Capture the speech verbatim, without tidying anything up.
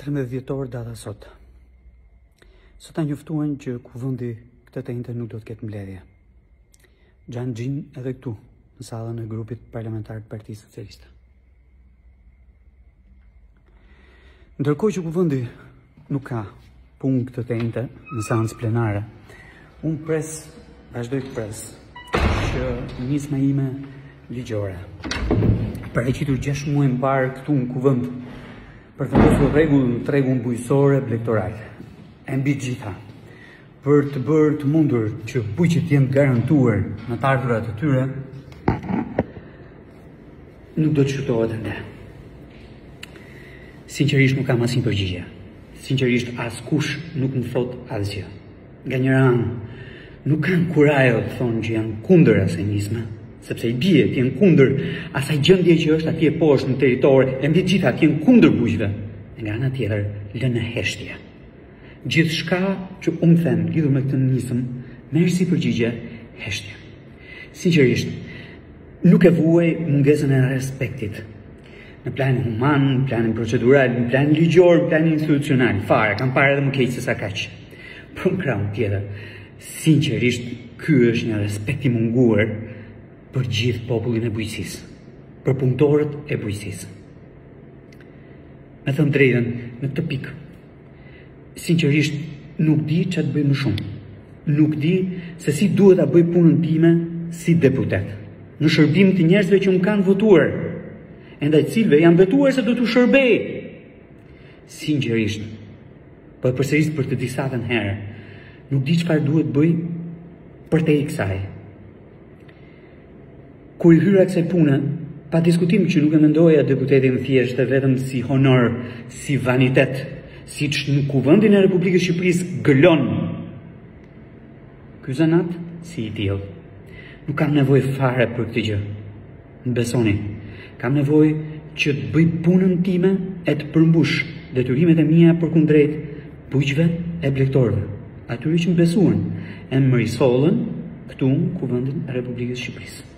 katërmbëdhjetë dhjetor data sot. Sot ta njoftuan që kuvendi këtë të njëjtën nuk do të ketë mbledhje. Xhan Xhin edhe këtu, në sallën e grupit parlamentar të Partisë Socialiste. Ndërkohë që kuvendi nuk ka punë këtë të njëjtë në seancë plenare, unë pres, vazhdoj të pres, që nisma ime ligjore, paraqitur gjashtë muaj më parë këtu në kuvend, për të vendosur rregull në tregun bujqësor elektoral, e mbi të gjitha, për të bërë të mundur që bujqet jenë garantuar në të ardhurat e tyre, nuk do të shtohet ende. Sinqerisht nuk kam asnjë përgjigje. Sinqerisht askush nuk më thot asgjë. Nga njëra anë, nuk kanë kurajo të thonë që janë kundër asaj nisme, sepse i bie të jenë kundër asaj gjendje që është atje poshtë në territor, e mbi të gjitha të jenë kundër bujqve. Nga ana tjetër, lënë heshtje. Gjithçka që unë them lidhur me këtë nisëm, merr si përgjigje heshtje. Sinqerisht, nuk e vuaj mungesën e respektit. Në planin human, në planin procedural, në planin ligjor, në planin institucional, fare, kam parë edhe më keq se sa kaq. Për në krahun tjetër, sinqerisht, ky është një respekt i munguar për gjithë popullin e bujqësisë, për punëtorët e bujqësisë. Me thënë drejtën, në këtë pikë, sinqerisht, nuk di ç'a të bëj më shumë. Nuk di se si duhet ta bëj punën time si deputet, në shërbim të njerëzve që më kanë votuar, e ndaj cilëve jam betuar se do t'u shërbej. Sinqerisht, po e përsëris për të disatën herë, nuk di çfarë duhet bëj për te i kësaj. Kur i hyra kësaj pune, pa diskutim që nuk e mendoja deputetin thjesht vetëm si honor, si vanitet, siç në kuvendin e Republikës së Shqipërisë gëlon. Ky zanat si i tillë. Nuk kam nevojë fare për këtë gjë. Më besoni, kam nevojë që të bëj punën time e të përmbush detyrimet e mia përkundrejt bujqve e blegtorëve, atyre që më besuan, e më risollën këtu në kuvendin e Republikës së Shqipërisë.